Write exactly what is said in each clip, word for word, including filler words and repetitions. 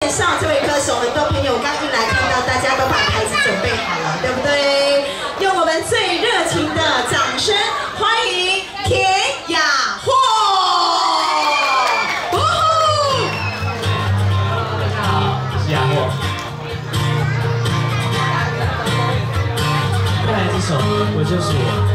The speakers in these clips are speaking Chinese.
介绍这位歌手，很多朋友刚一来看到，大家都把台子准备好了，对不对？用我们最热情的掌声欢迎田雅霍！呜呼！ 大家好，我是雅霍。带来这首《我就是我》。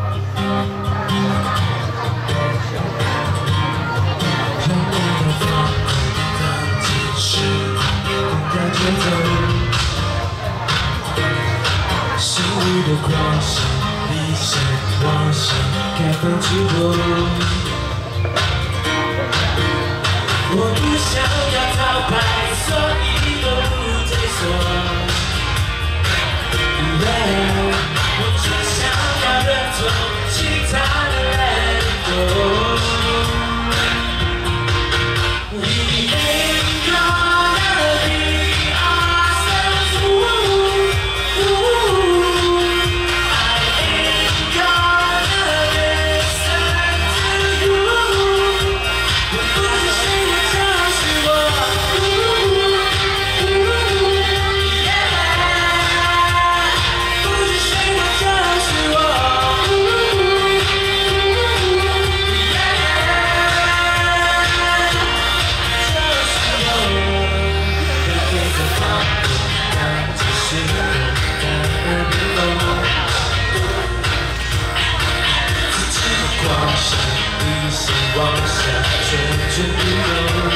心里的狂想，理想妄想，该放弃我。我不想要逃开，所以都不退缩。我只想要认同其他的人都。 妄想蠢蠢欲动，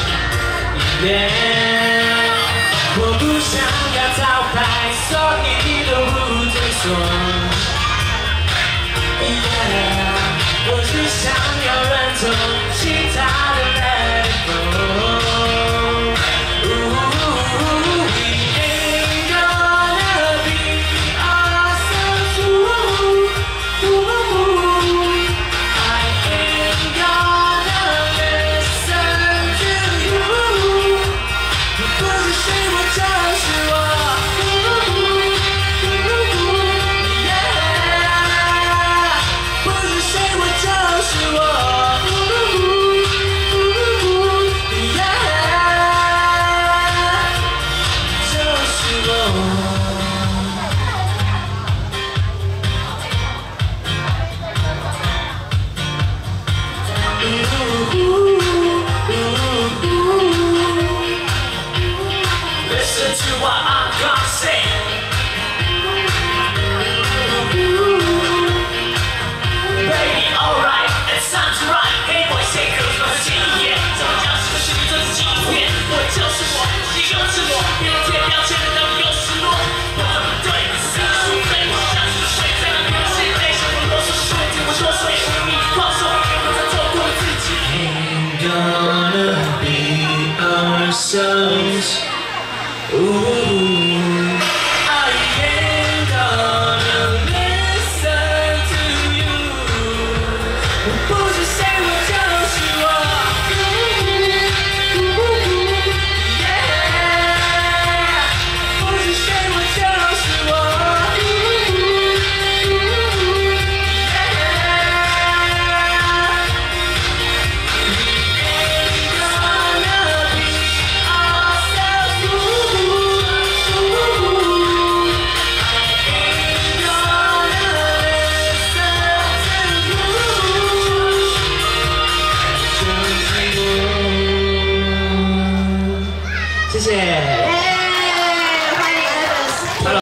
我不想要逃开，所以都不退缩。我只想要认同其他的let it go。 Listen to what I'm gonna say. Baby, alright, it's time to ride. Hey boy, say girls, 我是经验，怎么讲是个实力，这是经验。我就是我，你就是我，别人贴标签的都有失落。我怎么对你是输费？我像是水在那边是泪，像我啰嗦是问题，我说水你放手，我在做过自己。Ain't gonna be ourselves. Ooh, I ain't gonna listen to you. 我不是谁，我就是我。Yeah， 不是谁，我就是我。谢谢。